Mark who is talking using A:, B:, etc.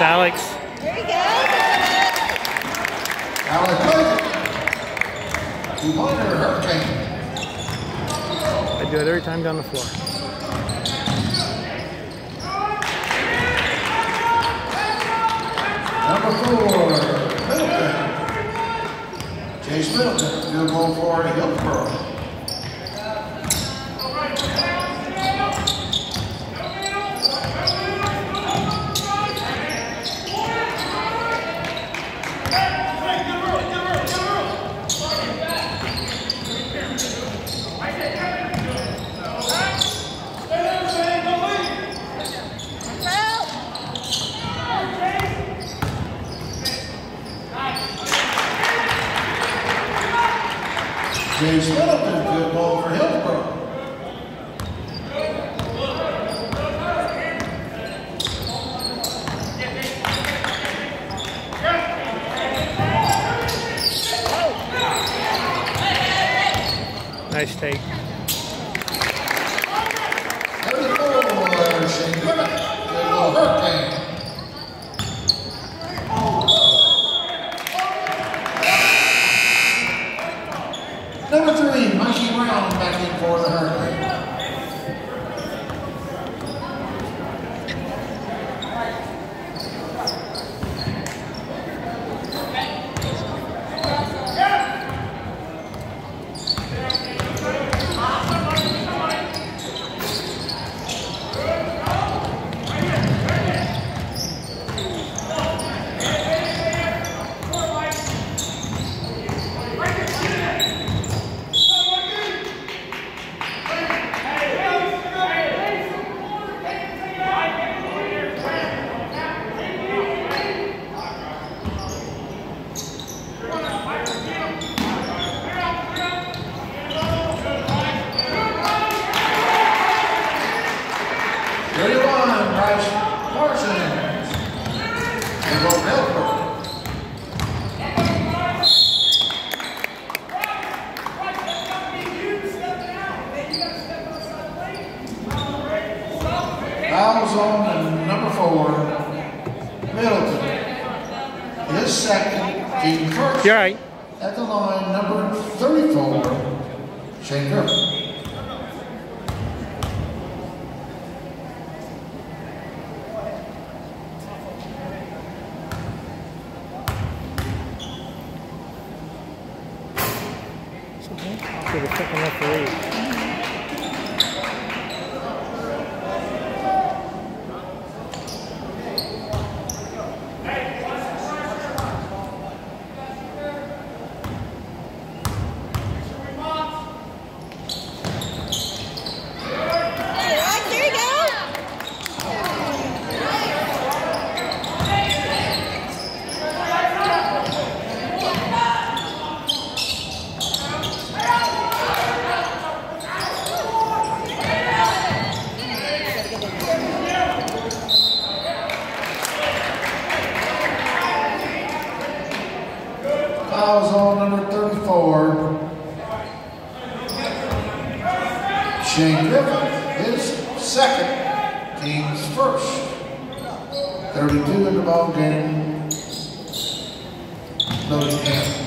A: Nice, Alex.
B: There you go.
C: Alex Blake. 2-pointer, Hurricane.
A: I do it every time down the floor.
C: Number 4, Middleton. Chase Middleton, field goal for Hillsborough. James Middleton, field goal for Hillsborough.
A: Nice take.
C: 34, Shane Griffin, field goal Hurricane. Number 3, Mikey Brown back in for the Hurricane. Fouls on number 4, Middleton. His second, team first.
A: You're right.
C: At the line, number 34, Shane Griffin.
A: For the second referee. Fouls on number 34, Shane Griffin, his second, team's first. 32 in the ball game. Loading camp.